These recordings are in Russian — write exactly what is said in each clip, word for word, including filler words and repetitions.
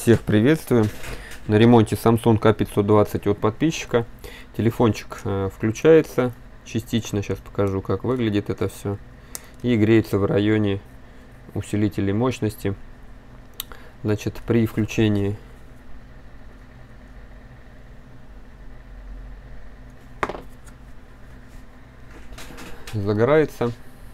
Всех приветствую. На ремонте Samsung А пятьсот двадцать от подписчика. Телефончик э, включается частично. Сейчас покажу, как выглядит это все. И греется в районе усилителей мощности. Значит, при включении загорается.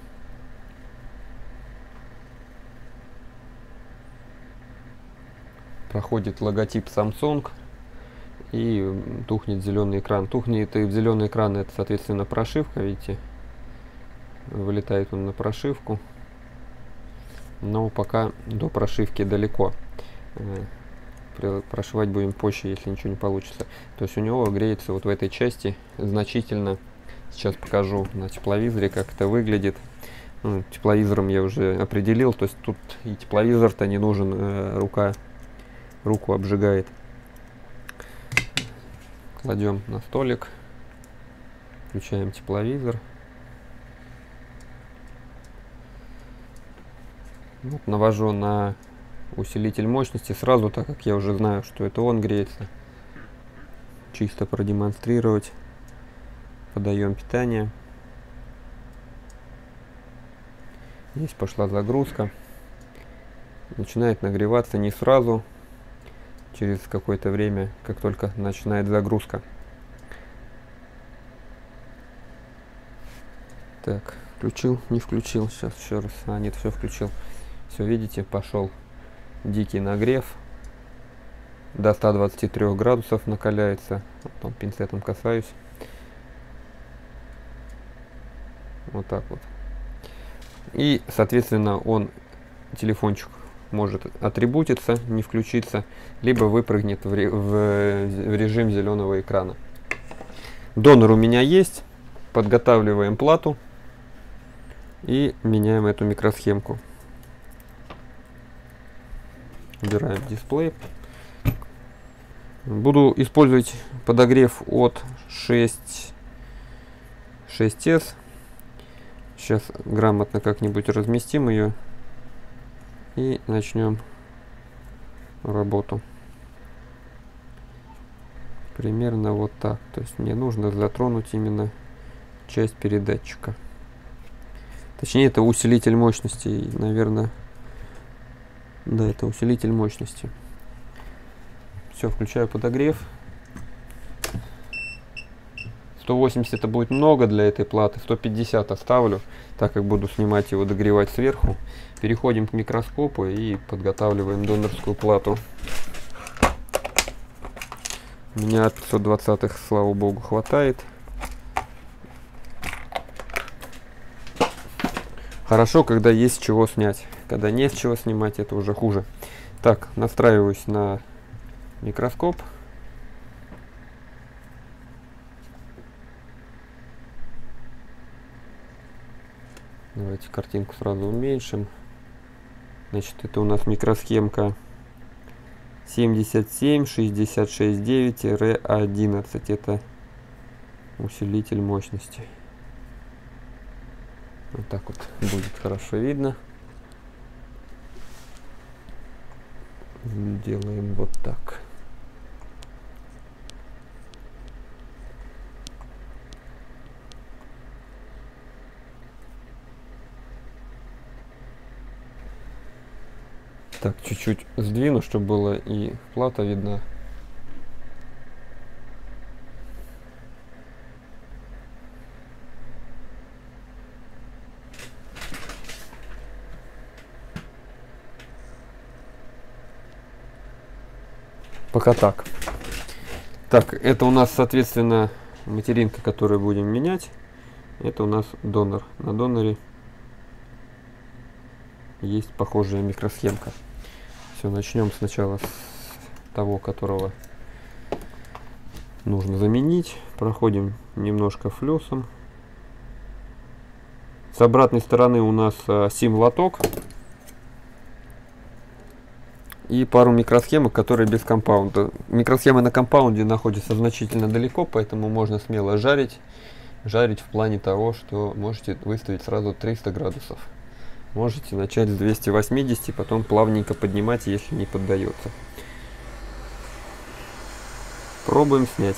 Проходит логотип Samsung и тухнет зеленый экран. Тухнет и зеленый экран, это соответственно прошивка, видите, вылетает он на прошивку, но пока до прошивки далеко. Прошивать будем позже, если ничего не получится. То есть у него греется вот в этой части значительно. Сейчас покажу на тепловизоре, как это выглядит. Ну, тепловизором я уже определил, то есть тут и тепловизор-то не нужен, э, рука руку обжигает. Кладем на столик, включаем тепловизор. Вот, навожу на усилитель мощности сразу, так как я уже знаю, что это он греется. Чисто продемонстрировать. Подаем питание. Здесь пошла загрузка. Начинает нагреваться не сразу. Через какое-то время, как только начинает загрузка. Так, включил, не включил. Сейчас еще раз. А, нет, все включил. Все, видите, пошел дикий нагрев. До ста двадцати трёх градусов накаляется. Потом пинцетом касаюсь. Вот так вот. И, соответственно, он, телефончик, может атрибутиться, не включиться, либо выпрыгнет в, ре, в, в режим зеленого экрана. Донор у меня есть. Подготавливаем плату и меняем эту микросхемку. Убираем дисплей. Буду использовать подогрев от шесть эс. Сейчас грамотно как-нибудь разместим ее. И начнем работу. Примерно вот так. То есть мне нужно затронуть именно часть передатчика. Точнее, это усилитель мощности. Наверное, да, это усилитель мощности. Все, включаю подогрев. сто восемьдесят это будет много для этой платы. сто пятьдесят оставлю, так как буду снимать его, догревать сверху. Переходим к микроскопу и подготавливаем донорскую плату. У меня пятьсот двадцатых, слава богу, хватает. Хорошо, когда есть с чего снять. Когда нет с чего снимать, это уже хуже. Так, настраиваюсь на микроскоп. Давайте картинку сразу уменьшим. Значит, это у нас микросхемка семьдесят семь шестьдесят шесть девять одиннадцать. Это усилитель мощности. Вот так вот будет хорошо видно. Делаем вот так. Так, чуть-чуть сдвину, чтобы было и плата видна. Пока так. Так, это у нас, соответственно, материнка, которую будем менять. Это у нас донор. На доноре есть похожая микросхемка. Все, начнем сначала с того, которого нужно заменить. Проходим немножко флюсом. С обратной стороны у нас сим-лоток и пару микросхемок, которые без компаунда. Микросхемы на компаунде находятся значительно далеко, поэтому можно смело жарить. Жарить в плане того, что можете выставить сразу триста градусов. Можете начать с двухсот восьмидесяти, потом плавненько поднимать, если не поддается. Пробуем снять.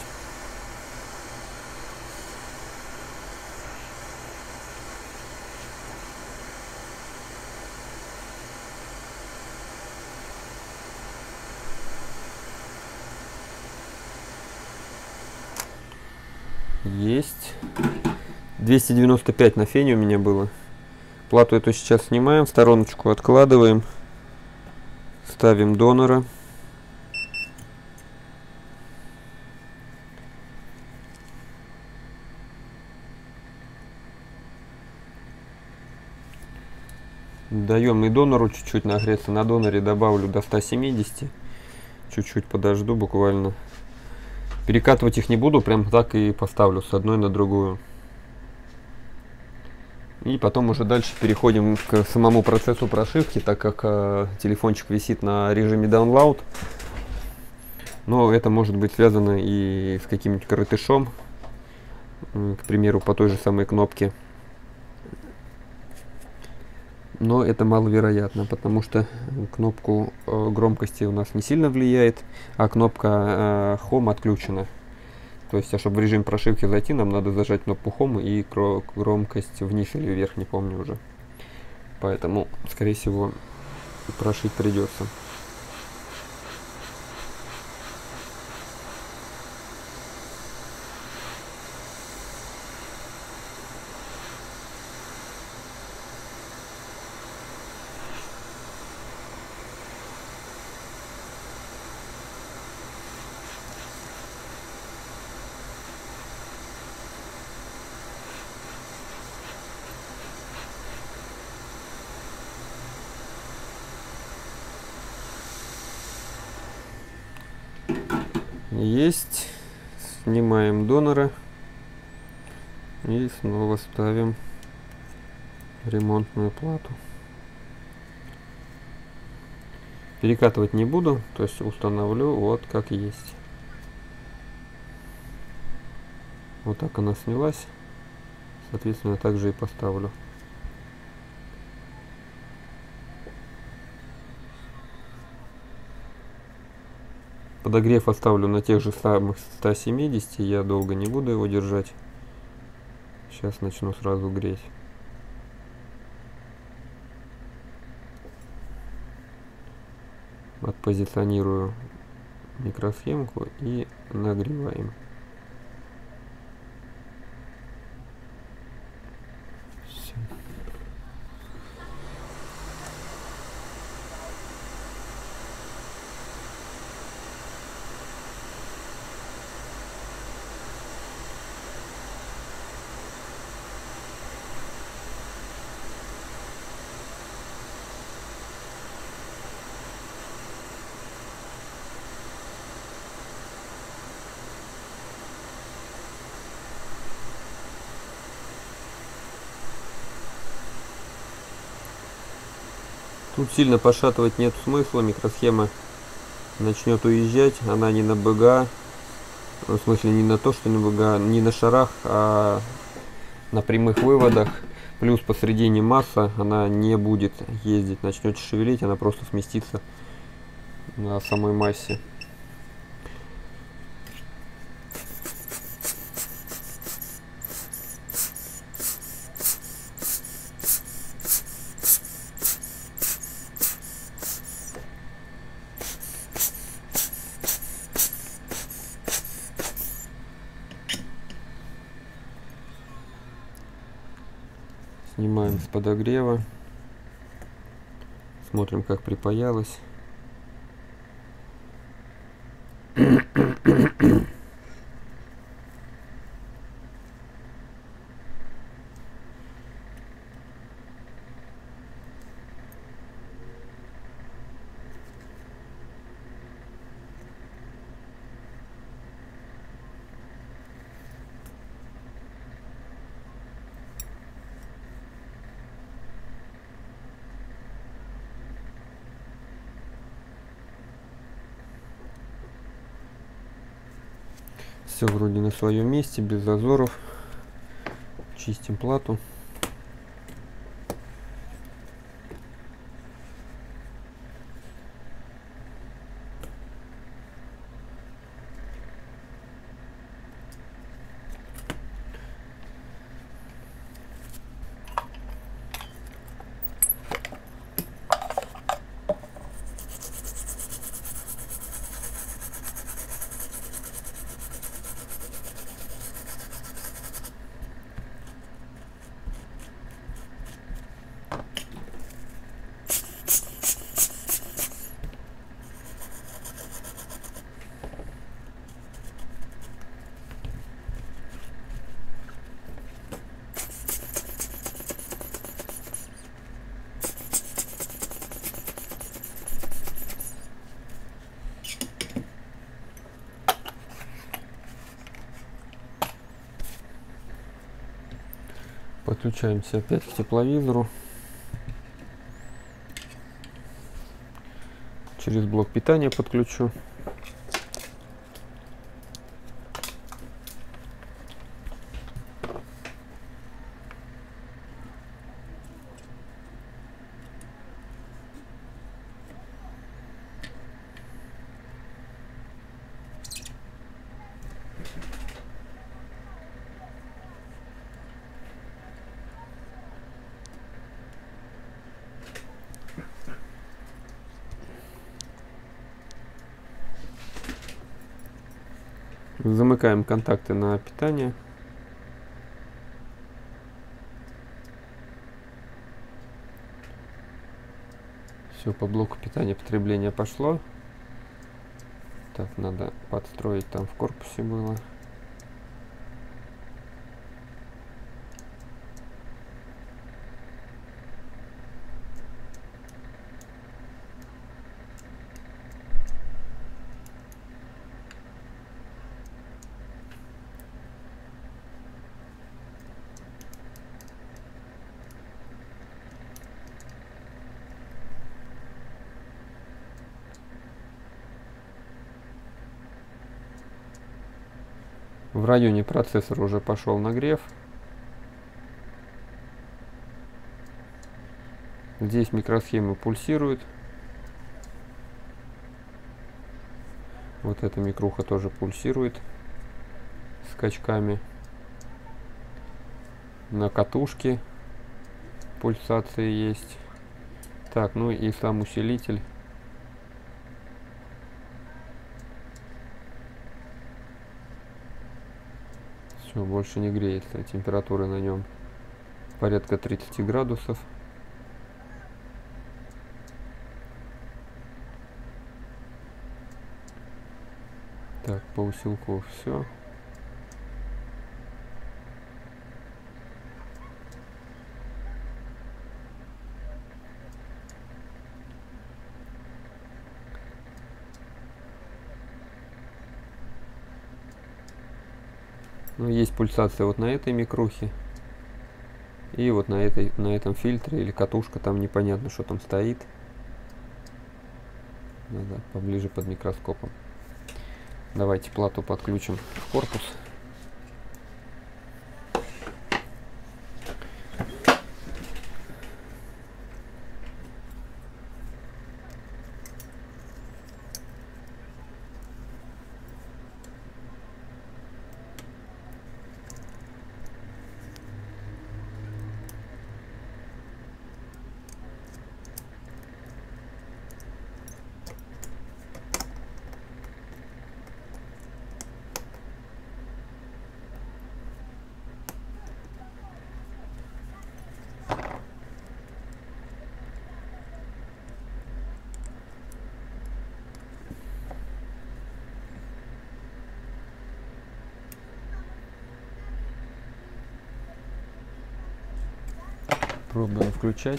Есть. двести девяносто пять на фене у меня было. Плату эту сейчас снимаем, в стороночку откладываем. Ставим донора. Даем и донору чуть-чуть нагреться. На доноре добавлю до ста семидесяти. Чуть-чуть подожду буквально. Перекатывать их не буду, прям так и поставлю с одной на другую. И потом уже дальше переходим к самому процессу прошивки, так как э, телефончик висит на режиме download. Но это может быть связано и с каким-нибудь коротышом, э, к примеру, по той же самой кнопке. Но это маловероятно, потому что кнопку э, громкости у нас не сильно влияет, а кнопка э, Home отключена. То есть, а чтобы в режим прошивки зайти, нам надо зажать кнопку Home и громкость вниз или вверх, не помню уже. Поэтому, скорее всего, прошить придется. Есть. Снимаем донора и снова ставим ремонтную плату. Перекатывать не буду, то есть установлю вот как есть. Вот так она снялась, соответственно, также и поставлю. Подогрев оставлю на тех же самых ста семидесяти, я долго не буду его держать. Сейчас начну сразу греть. Отпозиционирую микросхемку и нагреваем. Все. Тут сильно пошатывать нет смысла, микросхема начнет уезжать, она не на БГА, в смысле не на то, что на БГА, не на шарах, а на прямых выводах, плюс посредине масса, она не будет ездить, начнете шевелить, она просто сместится на самой массе. Снимаем с подогрева, смотрим, как припаялось. Все вроде на своем месте, без зазоров. Чистим плату. Подключаемся опять к тепловизору. Через блок питания подключу. Замыкаем контакты на питание. Все, по блоку питания потребление пошло. Так, надо подстроить, там в корпусе было. В районе процессора уже пошел нагрев. Здесь микросхема пульсирует. Вот эта микруха тоже пульсирует скачками. На катушке пульсации есть. Так, ну и сам усилитель. Все, больше не греется. Температура на нем порядка тридцати градусов. Так, по усилку все. Ну, есть пульсация вот на этой микрухе. И вот на, этой, на этом фильтре или катушка, там непонятно, что там стоит. Надо поближе под микроскопом. Давайте плату подключим в корпус. Пробуем включать.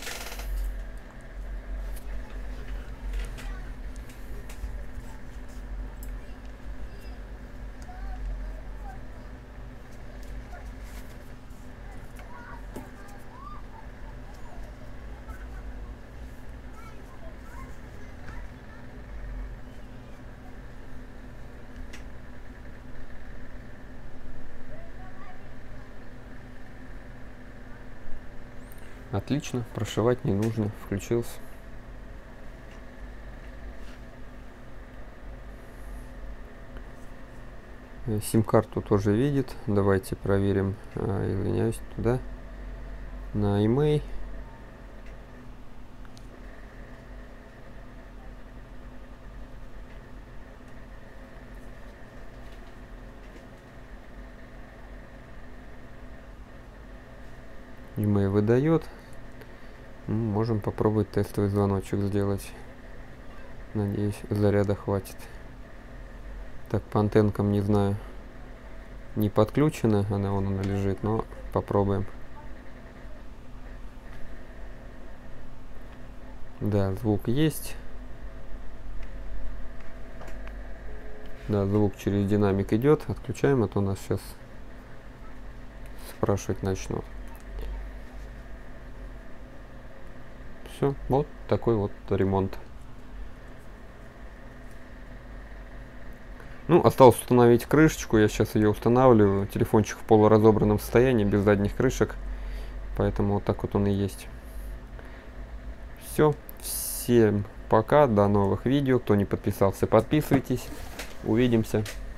Отлично, прошивать не нужно, включился. Сим-карту тоже видит. Давайте проверим, а, извиняюсь, туда, на имей. имей выдает. Можем попробовать тестовый звоночек сделать. Надеюсь, заряда хватит. Так, по антенкам не знаю. Не подключена, она вон она лежит, но попробуем. Да, звук есть. Да, звук через динамик идет. Отключаем, а то нас сейчас спрашивать начнут. Все, вот такой вот ремонт. Ну, осталось установить крышечку, я сейчас ее устанавливаю. Телефончик в полуразобранном состоянии, без задних крышек, поэтому вот так вот он и есть. Все, всем пока, до новых видео. Кто не подписался, подписывайтесь. Увидимся.